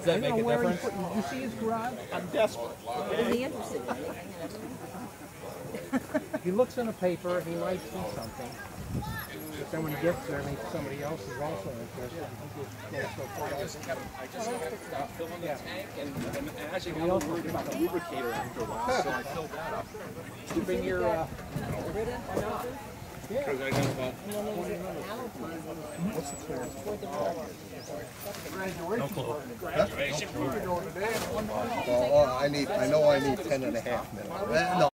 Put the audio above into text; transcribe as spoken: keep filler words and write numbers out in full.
Does that make a difference? Did you see his garage? I'm desperate. Is he interested? He looks in a paper, he might see something. But then when he gets there, maybe somebody else is also interested. He just goes so far. I just kept, I just kept uh, filling the tank, and, and actually we also worried about the lubricator after a while, so I filled that up. Did you bring your... Uh, Because I got about What's the clearance? no clue. Graduation. Well, I need, I know I need ten and a half minutes. No.